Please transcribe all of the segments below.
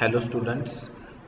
Hello students,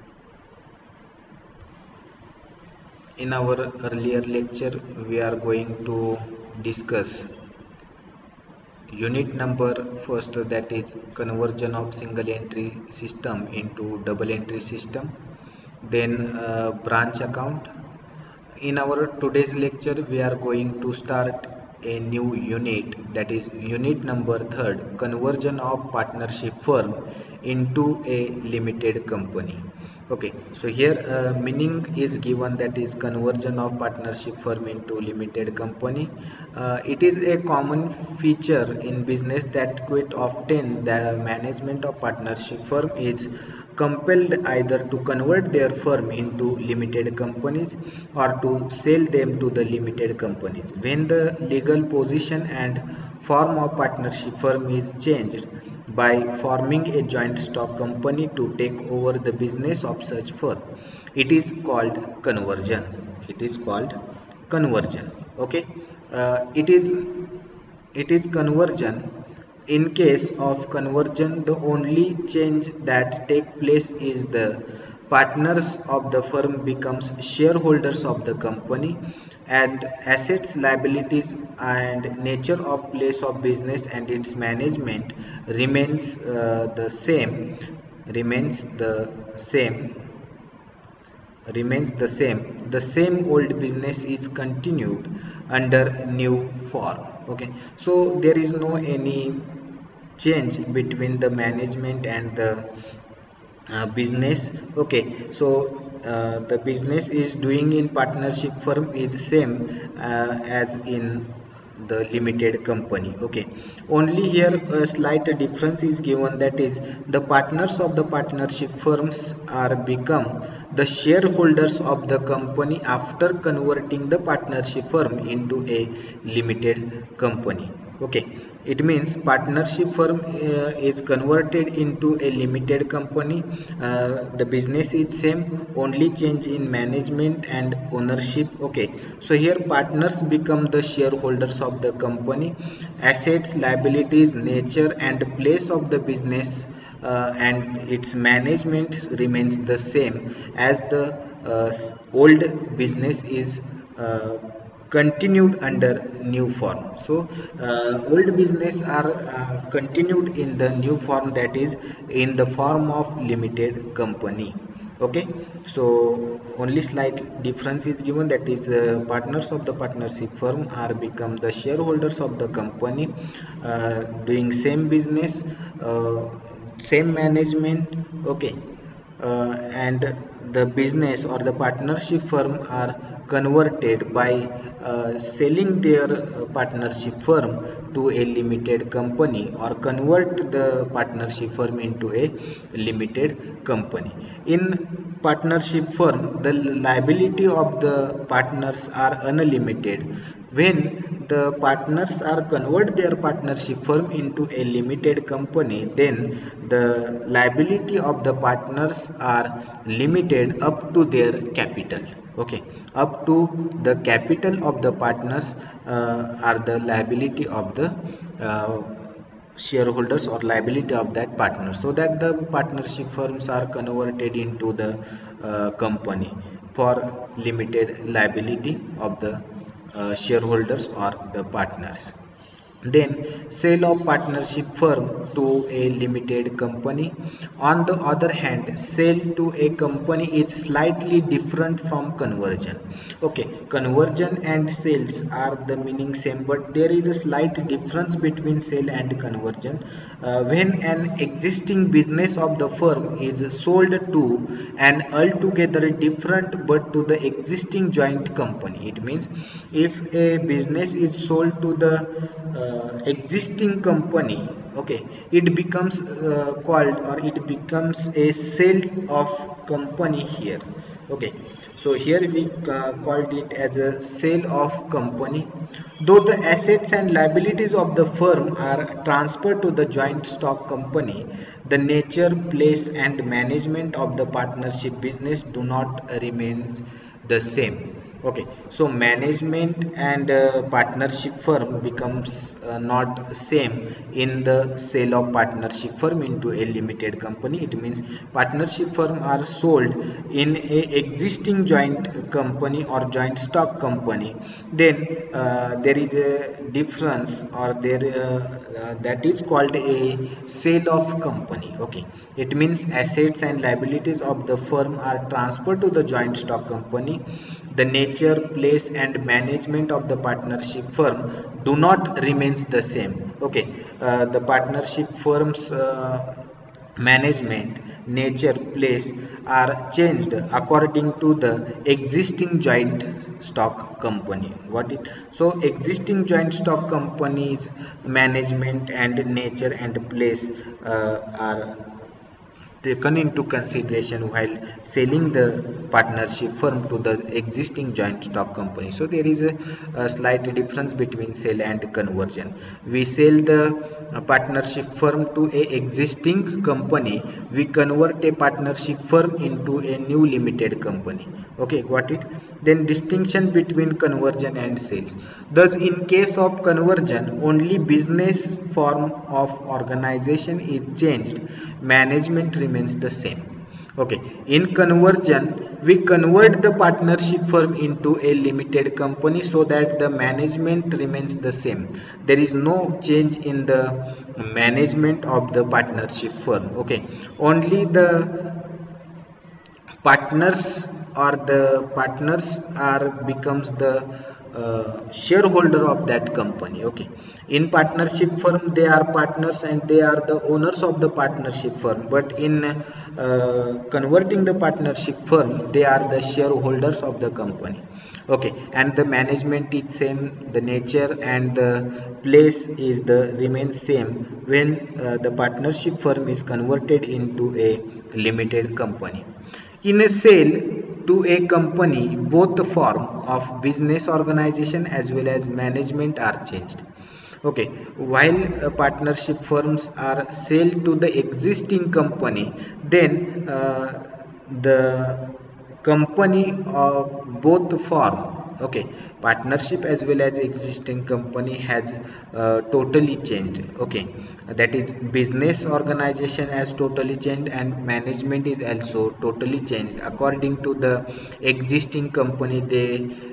in our earlier lecture we are going to discuss unit number first, that is conversion of single entry system into double entry system, then branch account. In our today's lecture we are going to start a new unit, that is unit number third, conversion of partnership firm into a limited company. Okay, so here meaning is given, that is conversion of partnership firm into limited company. It is a common feature in business that quite often the management of partnership firm is compelled either to convert their firm into limited companies or to sell them to the limited companies. When the legal position and form of partnership firm is changed by forming a joint stock company to take over the business of such firm, it is called conversion. It is called conversion. Okay, it is conversion. In case of conversion, the only change that take place is the partners of the firm becomes shareholders of the company, and assets, liabilities and nature of place of business and its management remains the same. The same old business is continued under new form. Okay, so there is no any change between the management and the business. Okay, so the business is doing in partnership firm is same as in the limited company. Okay, only here a slight difference is given, that is the partners of the partnership firms are become the shareholders of the company after converting the partnership firm into a limited company. Okay, it means partnership firm is converted into a limited company. The business is same, only change in management and ownership. Okay, so here partners become the shareholders of the company. Assets, liabilities, nature and place of the business and its management remains the same as the old business is continued under new form. So old business are continued in the new form, that is in the form of limited company. Okay, so only slight difference is given, that is partners of the partnership firm are become the shareholders of the company, doing same business, same management. Okay, and the business or the partnership firm are converted by selling their partnership firm to a limited company or convert the partnership firm into a limited company. In partnership firm, the liability of the partners are unlimited. When the partners are convert their partnership firm into a limited company, then the liability of the partners are limited up to their capital. Okay, up to the capital of the partners are the liability of the shareholders or liability of that partner, so that the partnership firms are converted into the company for limited liability of the shareholders or the partners. Then sale of partnership firm to a limited company. On the other hand, sale to a company is slightly different from conversion. Okay, conversion and sales are the meaning same, but there is a slight difference between sale and conversion. When an existing business of the firm is sold to an altogether different but to the existing joint company, it means if a business is sold to the existing company, okay, it becomes called, or it becomes a sale of company here. Okay, so here we called it as a sale of company. Though the assets and liabilities of the firm are transferred to the joint stock company, the nature, place and management of the partnership business do not remain the same. Okay, so management and partnership firm becomes not same in the sale of partnership firm into a limited company. It means partnership firm are sold in a existing joint company or joint stock company. Then there is a difference, or there that is called a sale of company. Okay, it means assets and liabilities of the firm are transferred to the joint stock company. The nature, place and management of the partnership firm do not remains the same. Okay, the partnership firms management, nature, place are changed according to the existing joint stock company. Got it? So existing joint stock companies management and nature and place are taken into consideration while selling the partnership firm to the existing joint stock company. So there is a slight difference between sale and conversion. We sell the partnership firm to a existing company, we convert a partnership firm into a new limited company. Okay, got it? Then distinction between conversion and sales. Thus in case of conversion, only business form of organization is changed, management remains the same. Okay, in conversion we convert the partnership firm into a limited company so that the management remains the same. There is no change in the management of the partnership firm. Okay, only the partners or the partners are becomes the shareholder of that company. Okay, in partnership firm they are partners and they are the owners of the partnership firm, but in converting the partnership firm they are the shareholders of the company. Okay, and the management is same, the nature and the place is the remains same when the partnership firm is converted into a limited company. In a sale to a company, both the form of business organization as well as management are changed. Okay, while partnership firms are sold to the existing company, then the company of both form, okay, partnership as well as existing company has totally changed. Okay, that is business organization has totally changed and management is also totally changed according to the existing company. They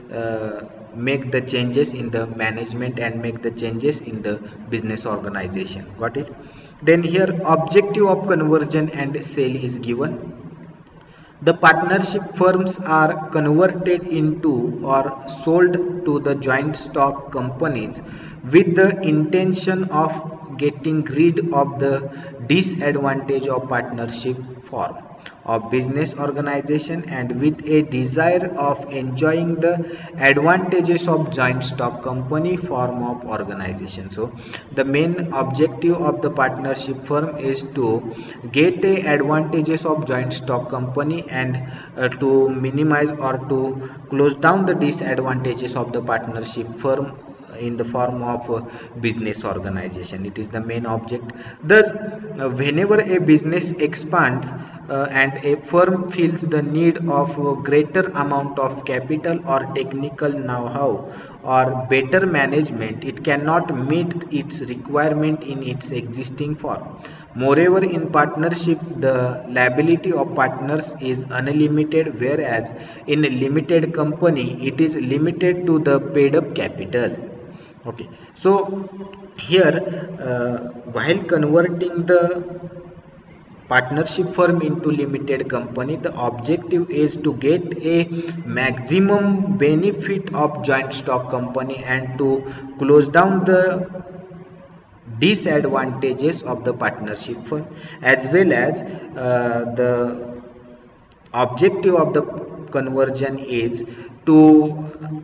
make the changes in the management and make the changes in the business organization. Got it? Then here objective of conversion and sale is given. The partnership firms are converted into or sold to the joint stock companies with the intention of getting rid of the disadvantage of partnership form of business organization and with a desire of enjoying the advantages of joint stock company form of organization. So the main objective of the partnership firm is to get a advantages of joint stock company and to minimize or to close down the disadvantages of the partnership firm in the form of business organization. It is the main object. Thus whenever a business expands and a firm feels the need of a greater amount of capital or technical know-how or better management, it cannot meet its requirement in its existing form. Moreover, in partnership, the liability of partners is unlimited, whereas in a limited company, it is limited to the paid up capital. Okay, so here while converting the partnership firm into limited company, the objective is to get a maximum benefit of joint stock company and to close down the disadvantages of the partnership firm, as well as the objective of the conversion is to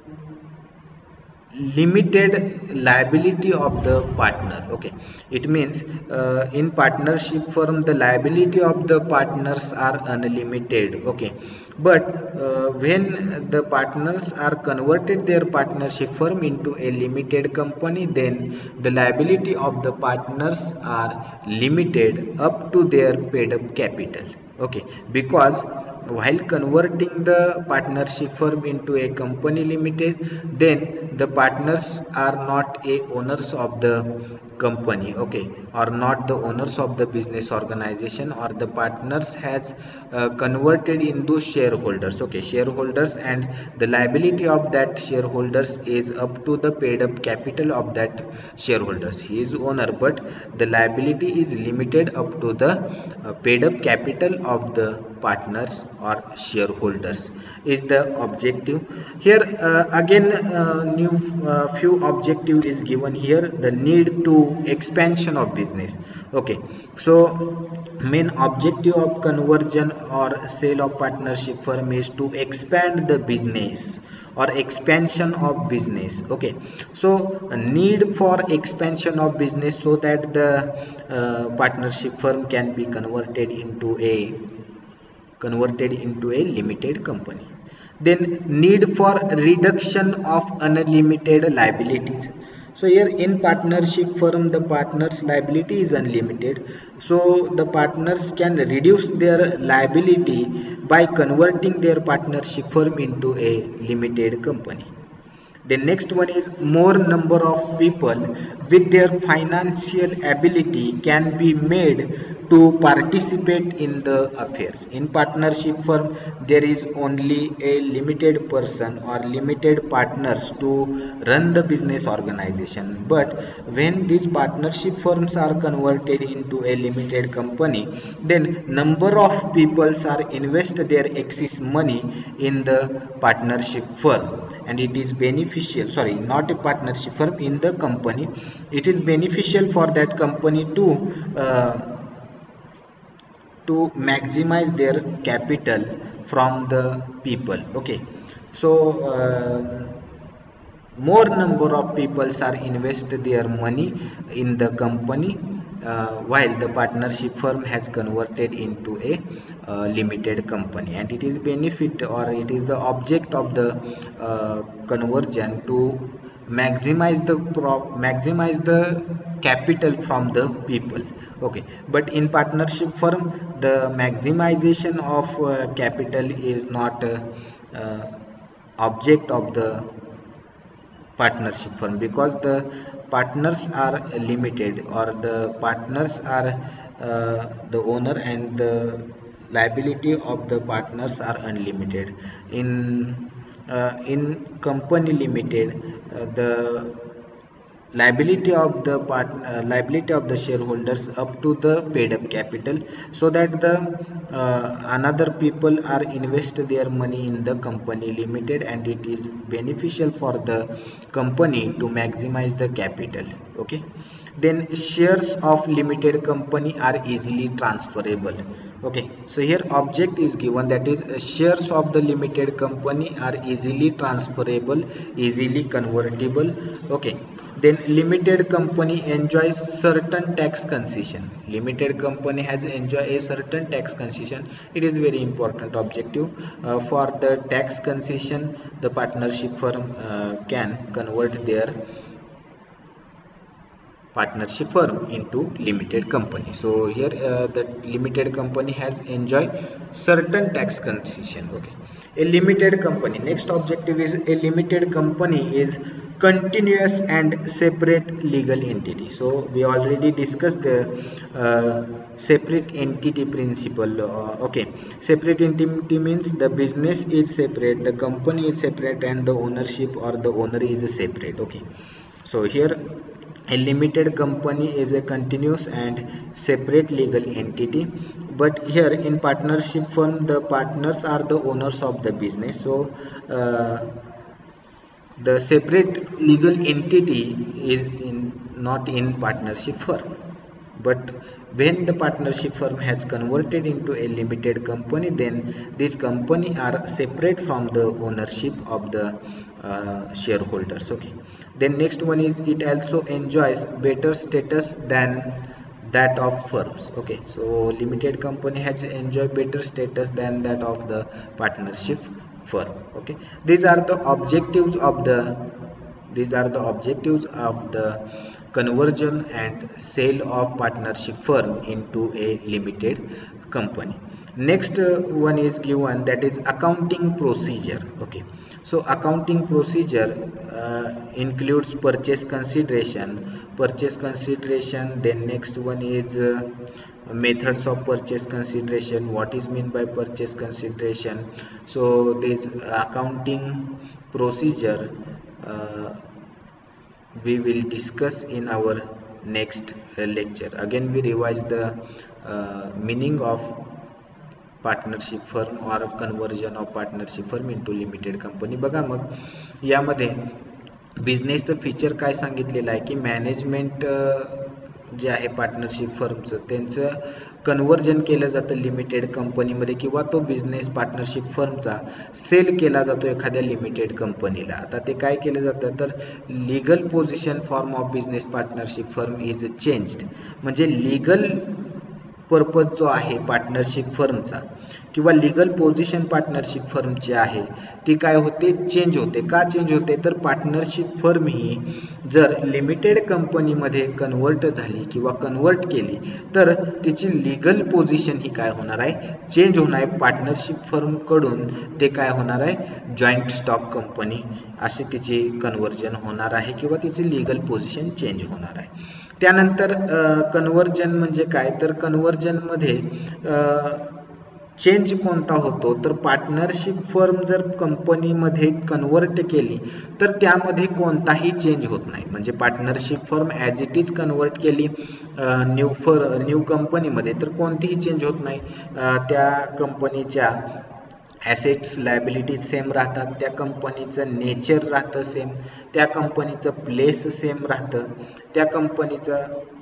limited liability of the partner. Okay, it means in partnership firm the liability of the partners are unlimited. Okay, but when the partners are converted their partnership firm into a limited company, then the liability of the partners are limited up to their paid up capital. Okay, because while converting the partnership firm into a company limited, then the partners are not a owners of the company, okay, or not the owners of the business organization, or the partners has converted into shareholders, okay, shareholders, and the liability of that shareholders is up to the paid up capital of that shareholders. He is owner, but the liability is limited up to the paid up capital of the partners or shareholders is the objective. Here again new few objective is given here. The need to expansion of business. Okay, so main objective of conversion or sale of partnership firm is to expand the business or expansion of business. Okay, so a need for expansion of business so that the partnership firm can be converted into a limited company. Then need for reduction of unlimited liabilities. So here in partnership firm the partners liability is unlimited, so the partners can reduce their liability by converting their partnership firm into a limited company. The next one is more number of people with their financial ability can be made to participate in the affairs. In partnership firm, there is only a limited person or limited partners to run the business organization. But when these partnership firms are converted into a limited company, then number of people are invest their excess money in the partnership firm, and it is beneficial, sorry, not a partnership firm, in the company. It is beneficial for that company to maximize their capital from the people. Okay, so more number of people are invest their money in the company, while the partnership firm has converted into a limited company, and it is benefit or it is the object of the conversion to maximize the capital from the people. Okay, but in partnership firm the maximization of capital is not object of the partnership firm, because the partners are limited, or the partners are the owner, and the liability of the partners are unlimited. In company limited, the liability of the shareholders up to the paid up capital, so that the another people are invest their money in the company limited, and it is beneficial for the company to maximize the capital. Okay, then shares of limited company are easily transferable. Okay, so here object is given, that is shares of the limited company are easily transferable, easily convertible. Okay, then limited company enjoys certain tax concession. Limited company has enjoy a certain tax concession. It is very important objective. For the tax concession, the partnership firm can convert their partnership firm into limited company. So here the limited company has enjoyed certain tax concession. Okay, a limited company, next objective is a limited company is continuous and separate legal entity. So we already discussed the separate entity principle. Okay, separate entity means the business is separate, the company is separate, and the ownership or the owner is separate. Okay, so here a limited company is a continuous and separate legal entity, but here in partnership firm the partners are the owners of the business. So the separate legal entity is not in partnership firm, but when the partnership firm has converted into a limited company, then these company are separate from the ownership of the shareholders. Okay, then next one is it also enjoys better status than that of firms. Okay, so limited company has enjoyed better status than that of the partnership firm. Okay, these are the objectives of the conversion and sale of partnership firm into a limited company. Next one is given, that is accounting procedure. Okay, so accounting procedure includes purchase consideration. Then next one is methods of purchase consideration. What is meant by purchase consideration? So this accounting procedure we will discuss in our next lecture. Again we revise the meaning of partnership firm और conversion of partnership firm into limited company. बघा मग यामध्ये बिझनेसचं feature काय सांगितलेलं आहे की management जे आहे partnership फर्मचं त्यांचं कन्वर्जन केलं जातं लिमिटेड कंपनीमध्ये किंवा तो बिझनेस पार्टनरशिप फर्मचा सेल केला जातो एखाद्या लिमिटेड कंपनीला. आता ते काय केलं जातं तर legal position form of business partnership firm is changed. म्हणजे लीगल पर्पज जो आहे पार्टनरशिप फर्मचा किंवा लीगल पोझिशन पार्टनरशिप फर्मची आहे ती काय होते, चेंज होते. का चेंज होते तर पार्टनरशिप फर्म ही जर लिमिटेड कंपनीमध्ये कन्वर्ट झाली किंवा कन्वर्ट केली तर तिची लीगल पोझिशन ही काय होणार आहे, चेंज होणार आहे. पार्टनरशिप फर्मकडून ते काय होणार आहे, जॉईंट स्टॉक कंपनी असे तिचे कन्वर्जन होणार आहे किंवा तिची लीगल पोझिशन चेंज होणार आहे. त्यानंतर कन्वर्जन म्हणजे काय तर कन्वर्जनमध्ये चेंज कोणता होतो तर पार्टनरशिप फर्म जर कंपनीमध्ये कन्वर्ट केली तर त्यामध्ये कोणताही चेंज होत नाही. म्हणजे partnership firm as it is convert केली न्यू कंपनीमध्ये तर कोणतीही चेंज होत नाही. त्या कंपनीच्या ॲसेट्स लायबिलिटीज सेम राहतात, त्या कंपनीचं नेचर राहतं सेम, त्या कंपनीचं प्लेस सेम राहतं, त्या कंपनीचं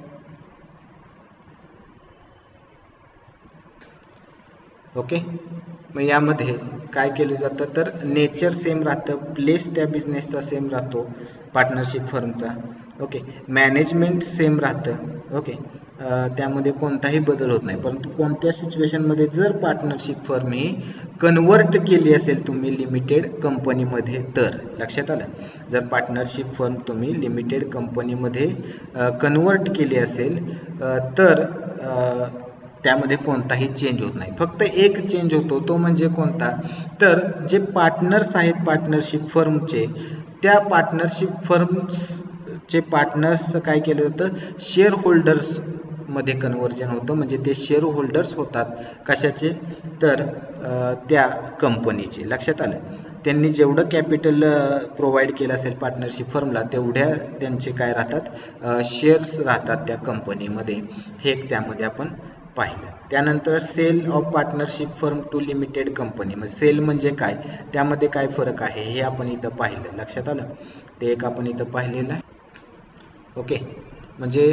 ओके. मग यामध्ये काय केलं जातं तर नेचर सेम राहतं, प्लेस त्या बिझनेसचा सेम राहतो पार्टनरशिप फर्मचा. ओके, मॅनेजमेंट सेम राहतं. ओके, त्यामध्ये कोणताही बदल होत नाही. परंतु कोणत्या सिच्युएशनमध्ये जर पार्टनरशिप फर्म ही कन्वर्ट केली असेल तुम्ही लिमिटेड कंपनीमध्ये तर, लक्षात आलं, जर पार्टनरशिप फर्म तुम्ही लिमिटेड कंपनीमध्ये कन्वर्ट केली असेल तर त्यामध्ये कोणताही चेंज होत नाही. फक्त एक चेंज होतो तो म्हणजे कोणता तर जे पार्टनर्स आहेत पार्टनरशिप फर्मचे त्या पार्टनरशिप फर्मचे पार्टनर्स काय केलं जातं शेअर होल्डर्स मध्ये कन्वर्जन होतं. म्हणजे ते शेअर होल्डर्स होतात कशाचे तर त्या कंपनीचे. लक्षात आलं, त्यांनी जेवढं कॅपिटल प्रोव्हाइड केलं असेल पार्टनरशिप फर्मला तेवढ्या त्यांचे काय राहतात शेअर्स राहतात त्या कंपनीमध्ये. हे एक त्यामध्ये आपण पाहिलं. त्यानंतर sale of partnership firm to limited company. मग सेल म्हणजे काय, त्यामध्ये काय फरक आहे हे आपण इथं पाहिलं. लक्षात आलं, ते एक आपण इथं पाहिलेलं आहे. ओके, म्हणजे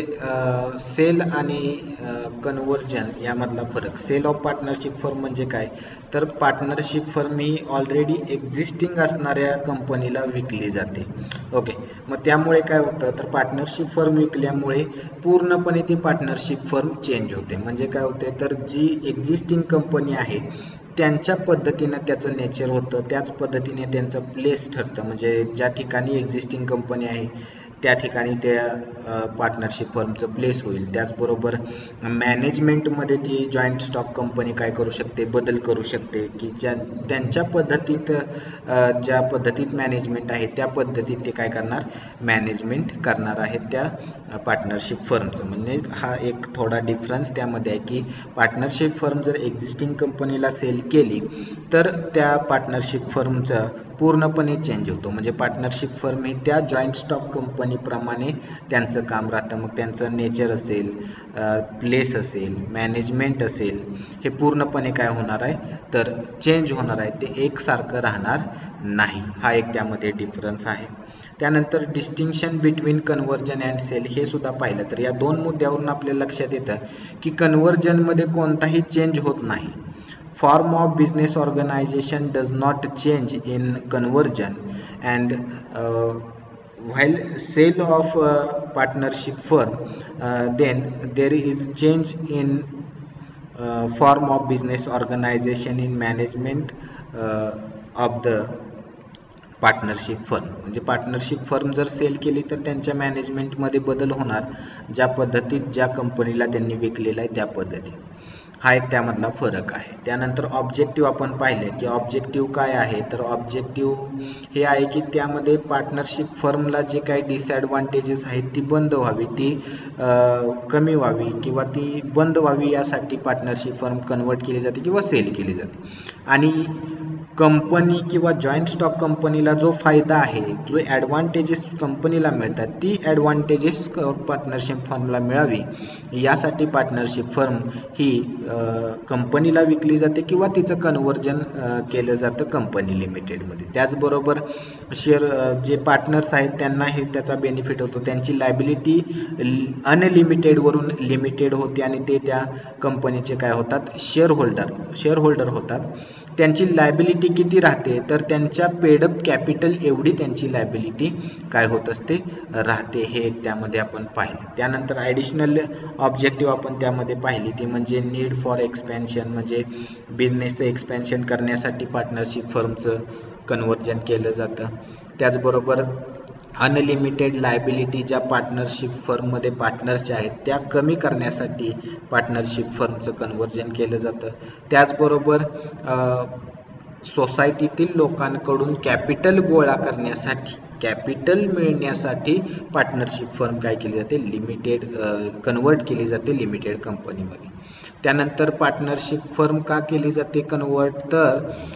सेल आणि कन्वर्जन यामधला फरक. सेल ऑफ पार्टनरशिप फर्म म्हणजे काय तर पार्टनरशिप फर्म ही ऑलरेडी एक्झिस्टिंग असणाऱ्या कंपनीला विकली जाते. ओके, मग त्यामुळे काय होतं तर पार्टनरशिप फर्म विकल्यामुळे पूर्णपणे ती पार्टनरशिप फर्म चेंज होते. म्हणजे काय होते तर जी एक्झिस्टिंग कंपनी आहे त्यांच्या पद्धतीनं त्याचं नेचर होतं, त्याच पद्धतीने त्यांचं प्लेस ठरतं. म्हणजे ज्या ठिकाणी एक्झिस्टिंग कंपनी आहे त्या ठिकाणी त्या पार्टनरशिप फर्मचं प्लेस होईल. त्याचबरोबर मॅनेजमेंटमध्ये ती जॉईंट स्टॉक कंपनी काय करू शकते, बदल करू शकते की त्यांच्या पद्धतीत ज्या पद्धतीत मॅनेजमेंट आहे त्या पद्धतीत ते काय करणार मॅनेजमेंट करणार आहेत त्या पार्टनरशिप फर्मचं. म्हणजे हा एक थोडा डिफरन्स त्यामध्ये आहे की पार्टनरशिप फर्म जर एक्झिस्टिंग कंपनीला सेल केली तर त्या पार्टनरशिप फर्मचं पूर्णपणे चेंज होतो. म्हणजे पार्टनरशिप फर्म ही त्या जॉईंट स्टॉक कंपनीप्रमाणे त्यांचं काम राहतं. मग त्यांचं नेचर असेल, प्लेस असेल, मॅनेजमेंट असेल, हे पूर्णपणे काय होणार आहे तर चेंज होणार आहे, ते एकसारखं राहणार नाही. हा एक त्यामध्ये डिफरन्स आहे. त्यानंतर distinction between conversion and sale हे सुद्धा पाहिलं तर या दोन मुद्द्यावरून आपल्याला लक्षात येतं की कन्वर्जनमध्ये कोणताही चेंज होत नाही. Form of business organization does not change in conversion, and while sale of partnership firm, then there is change in form of business organization in management of the partnership firm. म्हणजे partnership firm जर sale केली तर त्यांच्या मॅनेजमेंटमध्ये बदल होणार, ज्या पद्धतीत ज्या कंपनीला त्यांनी विकलेलं आहे त्या पद्धतीत. हा एक त्यामधला फरक आहे. त्यानंतर ऑब्जेक्टिव्ह आपण पाहिले की ऑब्जेक्टिव्ह काय आहे, तर ऑब्जेक्टिव्ह हे आहे की त्यामध्ये पार्टनरशिप फर्मला जे काही डिसॲडव्हान्टेजेस आहेत ती बंद व्हावी, ती कमी व्हावी किंवा ती बंद व्हावी, यासाठी पार्टनरशिप फर्म कन्वर्ट केली जाते किंवा सेल केली जाते. आणि कंपनी किंवा जॉईंट स्टॉक कंपनीला जो फायदा आहे, जो ॲडव्हान्टेजेस कंपनीला मिळतात, ती ॲडव्हान्टेजेस पार्टनरशिप फर्मला मिळावी यासाठी पार्टनरशिप फर्म ही कंपनीला विकली जाते किंवा तिचं कन्व्हर्जन केलं जातं कंपनी लिमिटेडमध्ये. त्याचबरोबर शेअर जे पार्टनर्स आहेत त्यांनाही त्याचा बेनिफिट होतो. त्यांची लायबिलिटी अनलिमिटेडवरून लिमिटेड होते आणि ते त्या कंपनीचे काय होतात, शेअर होल्डर होतात. त्यांची लायबिलिटी किती राहते, तर त्यांच्या पेडअप कॅपिटल एवढी त्यांची लायबिलिटी काय होत असते, राहते. हे त्यामध्ये आपण पाहिले. त्यानंतर ॲडिशनल ऑब्जेक्टिव्ह आपण त्यामध्ये पाहिली ती म्हणजे नीड फॉर एक्सपॅन्शन, म्हणजे बिझनेसचं एक्सपॅन्शन करण्यासाठी पार्टनरशिप फर्मचं कन्व्हर्जन केलं जातं. त्याचबरोबर अनलिमिटेड लायबिलिटी ज्या पार्टनरशिप फर्ममध्ये पार्टनर्सच्या आहेत त्या कमी करण्यासाठी पार्टनरशिप फर्मचं कन्व्हर्जन केलं जातं. त्याचबरोबर सोसायटीतील लोकांकडून कॅपिटल गोळा करण्यासाठी, कॅपिटल मिळण्यासाठी पार्टनरशिप फर्म काय केली जाते, कन्वर्ट केली जाते लिमिटेड कंपनीमध्ये. त्यानंतर पार्टनरशिप फर्म का केली जाते कन्वर्ट, तर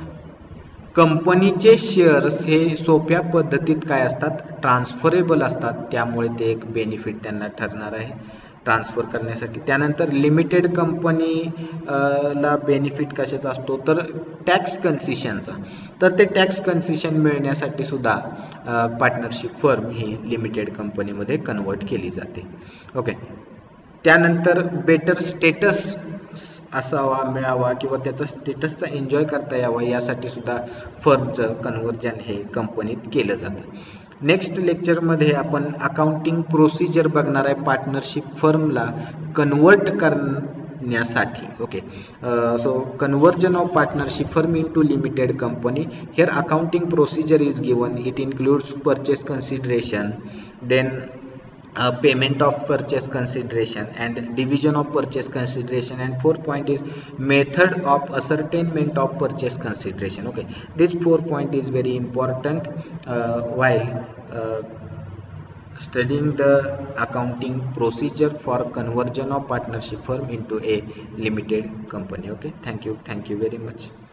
कंपनीचे शेअर्स हे सोप्या पद्धतीत काय असतात, ट्रान्सफरेबल असतात. त्यामुळे ते एक बेनिफिट त्यांना ठरणार आहे ट्रान्सफर करण्यासाठी. त्यानंतर लिमिटेड कंपनी ला बेनिफिट कशाचा असतो, तर टॅक्स कन्सेशनचा. तर ते टॅक्स कन्सेशन मिळण्यासाठी सुद्धा पार्टनरशिप फर्म ही लिमिटेड कंपनीमध्ये कन्वर्ट केली जाते. ओके. त्यानंतर बेटर स्टेटस असावा, मिळावा किंवा त्याचा स्टेटसचा एन्जॉय करता यावा यासाठी सुद्धा फर्मचं कन्व्हर्जन हे कंपनीत केलं जातं. नेक्स्ट लेक्चरमध्ये आपण अकाउंटिंग प्रोसिजर बघणार आहे पार्टनरशिप फर्मला कन्वर्ट करण्यासाठी. Okay. So conversion of partnership firm into limited company. Here accounting procedure is given. It includes purchase consideration, then payment of purchase consideration and division of purchase consideration, and fourth point is method of ascertainment of purchase consideration. Okay, this fourth point is very important while studying the accounting procedure for conversion of partnership firm into a limited company. Okay, thank you very much.